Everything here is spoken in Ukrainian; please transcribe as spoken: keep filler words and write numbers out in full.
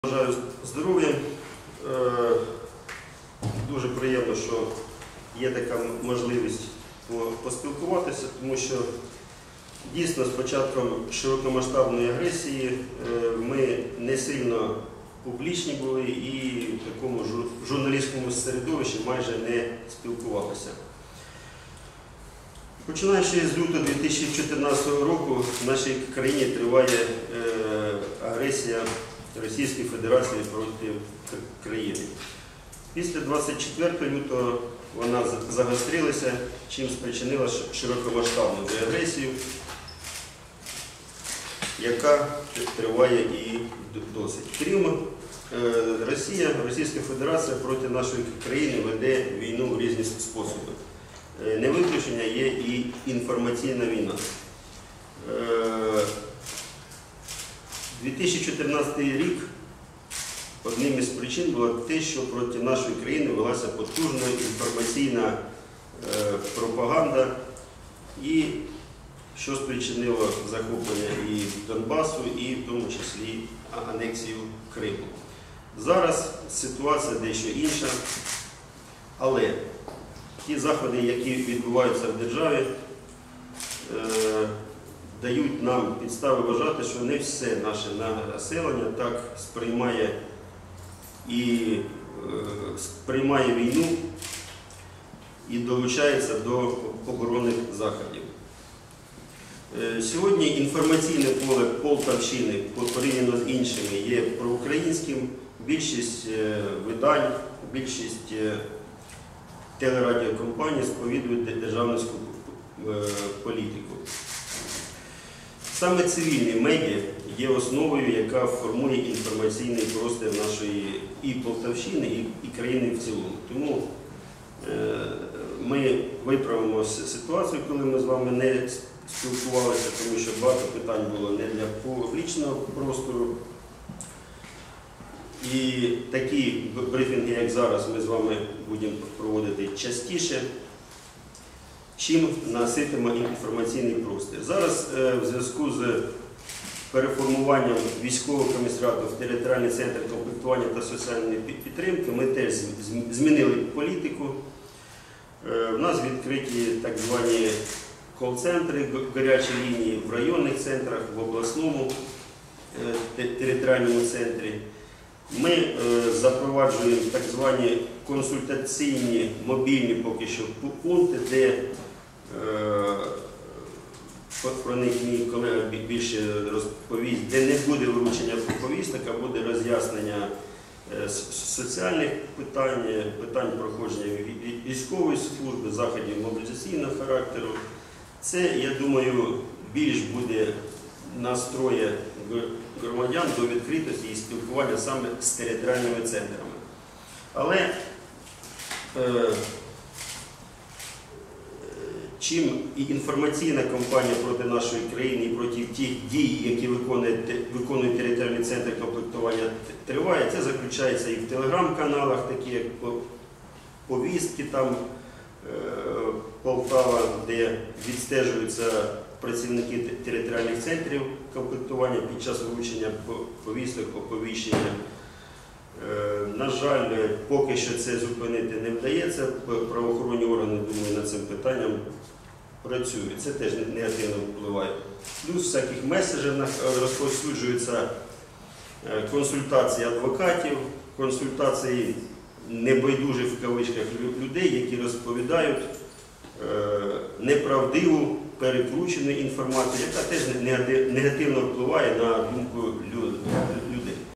Бажаю здоров'я. Дуже приємно, що є така можливість поспілкуватися, тому що дійсно з початком широкомасштабної агресії ми не сильно публічні були і в такому журналістському середовищі майже не спілкувалися. Починаючи з лютого дві тисячі чотирнадцятого року в нашій країні триває агресія Російської Федерації проти країни. Після двадцять четвертого лютого вона загострилася, чим спричинила широкомасштабну агресію, яка триває і досить. Крім Росія, Російська Федерація проти нашої країни веде війну в різні способи. Не виключення є і інформаційна війна. дві тисячі чотирнадцятий рік одним із причин було те, що проти нашої країни велася потужна інформаційна пропаганда, і що спричинило захоплення і Донбасу, і в тому числі анексію Криму. Зараз ситуація дещо інша, але ті заходи, які відбуваються в державі, дають нам підстави вважати, що не все наше населення так сприймає і сприймає війну і долучається до оборонних заходів. Сьогодні інформаційне поле Полтавщини порівняно з іншими є проукраїнським. Більшість видань, більшість телерадіокомпаній сповідують державницьку політику. Саме цивільні медіа є основою, яка формує інформаційний простір нашої і Полтавщини, і, і країни в цілому. Тому е, ми виправимо ситуацію, коли ми з вами не спілкувалися, тому що багато питань було не для публічного простору. І такі брифінги, як зараз, ми з вами будемо проводити частіше, чим наситимо інформаційний простір. Зараз в зв'язку з переформуванням військового комісаріату в територіальний центр комплектування та соціальної підтримки ми теж змінили політику. У нас відкриті так звані кол-центри, гарячі лінії в районних центрах, в обласному територіальному центрі. Ми запроваджуємо так звані консультаційні мобільні поки що пункти, де про них мій колега більше розповість, де не буде вручення повісток, а буде роз'яснення соціальних питань, питань проходження військової служби, заходів мобілізаційного характеру. Це, я думаю, більш буде настроє громадян до відкритості і спілкування саме з територіальними центрами. Але е, чим і інформаційна кампанія проти нашої країни і проти тих дій, які виконує, виконує територіальний центр комплектування, триває, це заключається і в телеграм-каналах, такі як повістки, там е, Полтава, де відстежуються працівники територіальних центрів комплектування під час вручення повісток, оповіщення. На жаль, поки що це зупинити не вдається. Правоохоронні органи, думаю, над цим питанням працюють. Це теж негативно впливає. Плюс в всяких меседжах розповсюджуються консультації адвокатів, консультації небайдужих в кавичках людей, які розповідають неправдиву, перекручену інформацію, яка теж негативно впливає на думку людей.